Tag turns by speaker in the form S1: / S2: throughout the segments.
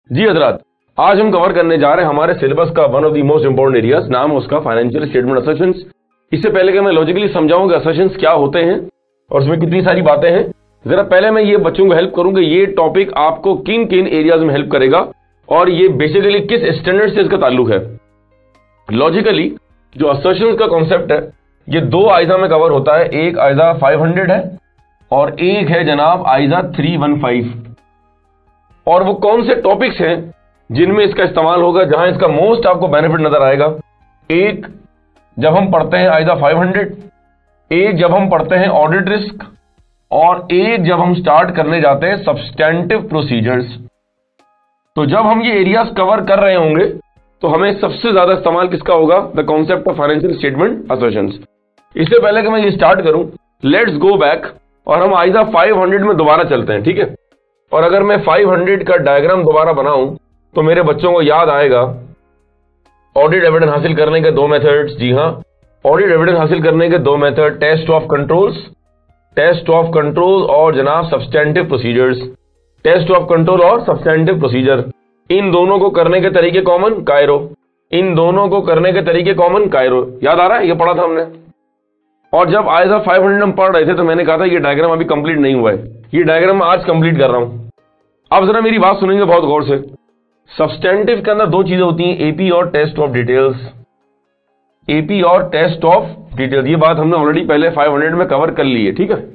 S1: जी हजरात, आज हम कवर करने जा रहे हैं हमारे सिलेबस का one of the most important areas, नाम है उसका फाइनेंशियल स्टेटमेंट असर्शंस। इससे पहले कि मैं लॉजिकली समझाऊं कि असर्शंस क्या होते हैं और उसमें कितनी सारी बातें हैं, जरा पहले मैं ये बच्चों को हेल्प करूंगा ये टॉपिक आपको किन किन एरियाज में हेल्प करेगा और ये बेसिकली किस स्टैंडर्ड से इसका ताल्लुक है। लॉजिकली जो असर्शंस का कॉन्सेप्ट है ये दो आयजा में कवर होता है, एक आयजा 500 है और एक है जनाब आयजा 315। और वो कौन से टॉपिक्स हैं जिनमें इसका इस्तेमाल होगा, जहां इसका मोस्ट आपको बेनिफिट नजर आएगा। एक जब हम पढ़ते हैं आयदा 500, एक जब हम पढ़ते हैं ऑडिट रिस्क, और एक जब हम स्टार्ट करने जाते हैं सब्सटेंटिव प्रोसीजर्स। तो जब हम ये एरियाज कवर कर रहे होंगे तो हमें सबसे ज्यादा इस्तेमाल किसका होगा, the concept of financial statement assertions. इससे पहले कि मैं ये स्टार्ट करूं, लेट्स गो बैक और हम आयदा 500 में दोबारा चलते हैं, ठीक है। और अगर मैं 500 का डायग्राम दोबारा बनाऊं तो मेरे बच्चों को याद आएगा ऑडिट एविडेंस हासिल करने के दो मेथड्स। जी हां, ऑडिट एविडेंस हासिल करने के दो मेथड, टेस्ट ऑफ कंट्रोल और जनाब substantive procedures. Test of control और सब्सटेंटिव प्रोसीजर, इन दोनों को करने के तरीके कॉमन, कायरो। इन दोनों को करने के तरीके कॉमन, कायरो। याद आ रहा है, ये पढ़ा था हमने। और जब आयदा 500 हम पढ़ रहे थे तो मैंने कहा था ये डायग्राम अभी कंप्लीट नहीं हुआ है, ये डायग्राम आज कंप्लीट कर रहा हूं। अब जरा मेरी बात सुनेंगे बहुत गौर से। सब्सटेंटिव के अंदर दो चीजें होती हैं, एपी और टेस्ट ऑफ डिटेल्स। एपी और टेस्ट ऑफ डिटेल्स, ये बात हमने ऑलरेडी पहले 500 में कवर कर ली है, ठीक है।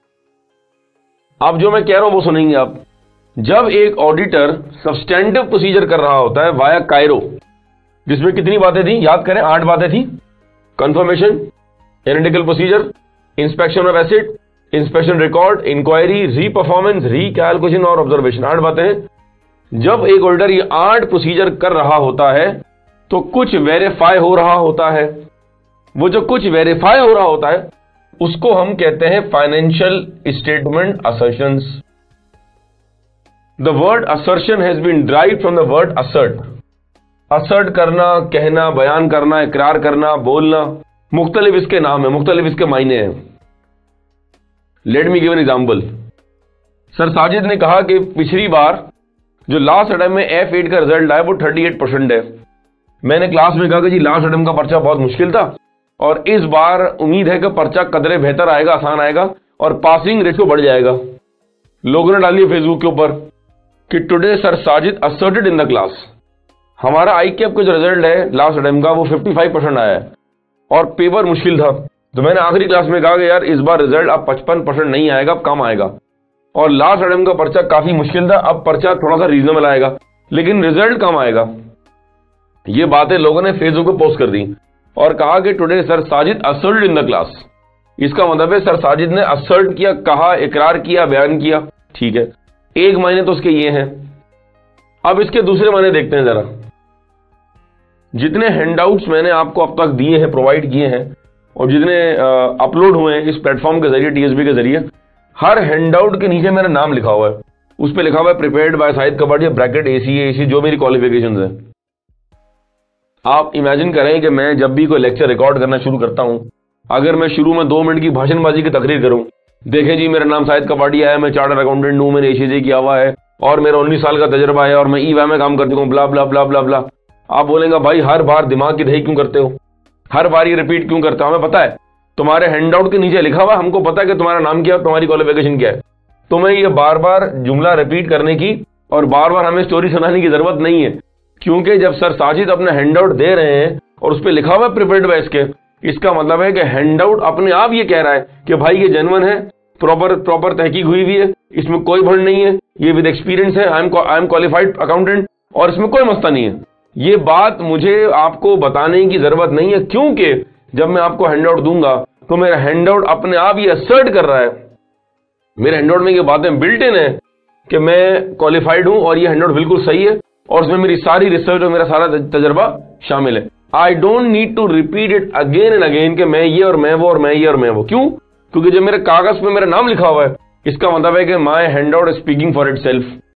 S1: अब जो मैं कह रहा हूं वो सुनेंगे आप। जब एक ऑडिटर सब्सटेंटिव प्रोसीजर कर रहा होता है वाया कायरो, जिसमें कितनी बातें थी, याद करें, 8 बातें थी। Confirmation, analytical procedure, inspection of asset, inspection record, inquiry, reperformance, recalculation और ऑब्जर्वेशन, 8 बातें हैं। जब एक ऑडिटर ये 8 प्रोसीजर कर रहा होता है तो कुछ वेरीफाई हो रहा होता है। वो जो कुछ वेरीफाई हो रहा होता है उसको हम कहते हैं financial statement assertions. The word assertion has been derived from the word assert. Assert करना, कहना, बयान करना, इकरार करना, बोलना, मुख्तलिफ इसके नाम है, मुख्तलिफ इसके मायने हैं। Let me give an example. Sir Sajid ने कहा कि पिछली बार जो लास्ट अटेम्प्ट में F8 का रिजल्ट आया वो 38% है। मैंने क्लास में कहा कि जी लास्ट अटेम्प्ट का पर्चा बहुत मुश्किल था और इस बार उम्मीद है कि पर्चा कदरे बेहतर आएगा, आसान आएगा और पासिंग रेशो बढ़ जाएगा। लोगों ने डाली फेसबुक के ऊपर कि today sir Sajid asserted in the class. हमारा ICAP का जो रिजल्ट है लास्ट अटेम्प्ट का वो 55% आया है और पेपर मुश्किल था। तो मैंने आखिरी क्लास में कहा कि यार इस बार रिजल्ट अब 55% नहीं आएगा, अब कम आएगा। और लास्ट अटेम्प्ट का पर्चा काफी मुश्किल था, अब पर्चा थोड़ा सा रीजनेबल आएगा लेकिन रिजल्ट कम आएगा। ये बातें लोगों ने फेसबुक पे पोस्ट कर दी और कहा कि today sir Sajid asserted in the class. इसका मतलब है सर साजिद ने असर्ट किया, कहा, इकरार किया, बयान किया, ठीक है। एक मायने तो उसके ये हैं। अब इसके दूसरे मायने देखते हैं जरा। जितने हैंडआउट्स मैंने आपको अब तक दिए हैं, प्रोवाइड किए हैं और जितने अपलोड हुए हैं इस प्लेटफॉर्म के जरिए, TSB के जरिए, हर हैंडआउट के नीचे मेरा नाम लिखा हुआ है। उस पर लिखा हुआ है prepared by Sahid Kabadia, bracket ACA जो मेरी क्वालिफिकेशंस है। आप इमेजिन करें कि मैं जब भी कोई लेक्चर रिकॉर्ड करना शुरू करता हूं, अगर मैं शुरू में 2 मिनट की भाषणबाजी की तकरीर करूं, देखें जी मेरा नाम साहिद कबाड़िया है, मैं चार्टर्ड अकाउंटेंट हूं, मैंने ACA किया हुआ है और मेरा 19 साल का तजर्बा है और मैं EY में काम करती हूँ, ब्ला ब्ला ब्ला ब्ला ब्ला। आप बोलेंगे भाई हर बार दिमाग की दही क्यों करते हो, हर बार ये रिपीट क्यों करते हो। हमें पता है तुम्हारे हैंडआउट के नीचे लिखा हुआ, हमको पता है कि तुम्हारा नाम क्या है, तुम्हारी क्वालिफिकेशन क्या है। तुम्हें ये बार बार जुमला रिपीट करने की और बार बार हमें स्टोरी सुनाने की जरूरत नहीं है, क्योंकि जब सर साजिद अपने हैंडआउट दे रहे हैं और उस पर लिखा हुआ प्रिपेयर्ड बाय इसके, इसका मतलब है कि हैंडआउट अपने आप ये कह रहा है कि भाई ये जेन्युइन है, प्रॉपर तहकीक हुई हुई है, इसमें कोई भंड नहीं है, ये विद एक्सपीरियंस है, आई एम क्वालिफाइड अकाउंटेंट और इसमें कोई मसला नहीं है। ये बात मुझे आपको बताने की जरूरत नहीं है, क्योंकि जब मैं आपको हैंडआउट दूंगा तो मेरा हैंडआउट अपने आप ये असर्ट कर रहा है, मेरे हैंडआउट में ये बातें बिल्ट इन है कि मैं क्वालिफाइड हूं और ये हैंडआउट बिल्कुल सही है और उसमें मेरी सारी रिसर्च और मेरा सारा तजर्बा शामिल है। I don't need to repeat it again and again कि मैं ये और मैं वो और मैं ये और मैं वो। क्यों? क्योंकि जब मेरे कागज पे मेरा नाम लिखा हुआ है, इसका मतलब है कि my handout speaking for itself.